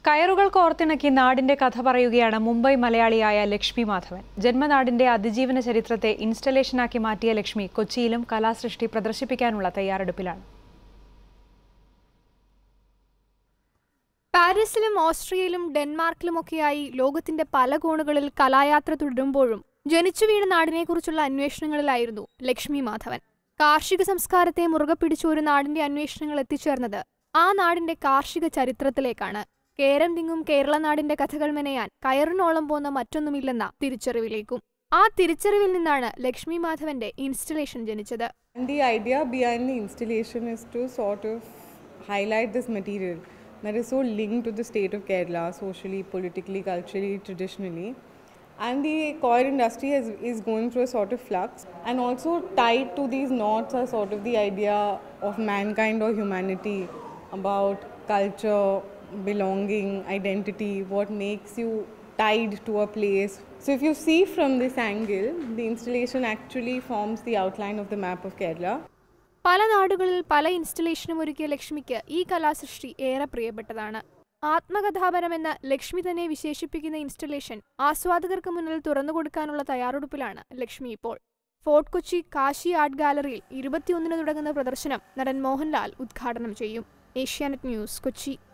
കയറുകൾ കോർത്തിണക്കി നാടിന്റെ കഥ പറയുകയാണ് മുംബൈ മലയാളിയായ ലക്ഷ്മി മാധവൻ. ജന്മനാടിന്റെ അതിജീവന ചരിത്രത്തെ ഇൻസ്റ്റലേഷനാക്കി മാറ്റിയ ലക്ഷ്മി കൊച്ചിയിലും കലാസൃഷ്ടി പ്രദർശിപ്പിക്കാനുള്ള തയ്യാറെടുപ്പിലാണ്. പാരീസിലും ഓസ്ട്രിയയിലും ഡെൻമാർക്കിലുമൊക്കെയായി ലോകത്തിന്റെ പല കോണുകളിൽ കലായാത്ര തുടരുമ്പോഴും ജനിച്ചു വീണ നാടിനെക്കുറിച്ചുള്ള അന്വേഷണങ്ങളിലായിരുന്നു ലക്ഷ്മി മാധവൻ. കാർഷിക സംസ്കാരത്തെ മുറുകെ പിടിച്ച ഒരു നാടിന്റെ അന്വേഷണങ്ങൾ എത്തിച്ചേർന്നത് ആ നാടിന്റെ കാർഷിക ചരിത്രത്തിലേക്കാണ്. കേരം തിങ്ങും കേരള നാടിന്റെ കഥകൾ മെനയാൻ കയറിനോളം പോന്ന മറ്റൊന്നുമില്ലെന്ന തിരിച്ചറിവിലേക്കും. ആ തിരിച്ചറിവിൽ നിന്നാണ് ലക്ഷ്മി മാധവന്റെ ഇൻസ്റ്റലേഷൻ ജനിച്ചത്. The idea behind the installation is to sort of highlight this material that is so linked to the state of Kerala, socially, politically, culturally, traditionally. And the coir industry is going through a sort of flux. And also tied to these knots are sort of the idea of mankind or humanity, about culture, belonging, identity, what makes you tied to a place. So if you see from this angle, the installation actually forms the outline of the map of Kerala. പല നാടുകളിൽ പല ഇൻസ്റ്റലേഷനും ഒരുക്കിയ ലക്ഷ്മിക്ക് ഈ കലാസൃഷ്ടി ഏറെ പ്രിയപ്പെട്ടതാണ്. ആത്മകഥാപരമെന്ന് ലക്ഷ്മി തന്നെ വിശേഷിപ്പിക്കുന്ന ഇൻസ്റ്റലേഷൻ ആസ്വാദകർക്ക് മുന്നിൽ തുറന്നുകൊടുക്കാനുള്ള തയ്യാറെടുപ്പിലാണ് ലക്ഷ്മി ഇപ്പോൾ. ഫോർട്ട് കൊച്ചി കാശി ആർട്ട് ഗാലറിയിൽ 21-ന് തുടങ്ങുന്ന പ്രദർശനം നടൻ മോഹൻലാൽ ഉദ്ഘാടനം ചെയ്യും. ഏഷ്യാനെറ്റ് ന്യൂസ്, കൊച്ചി.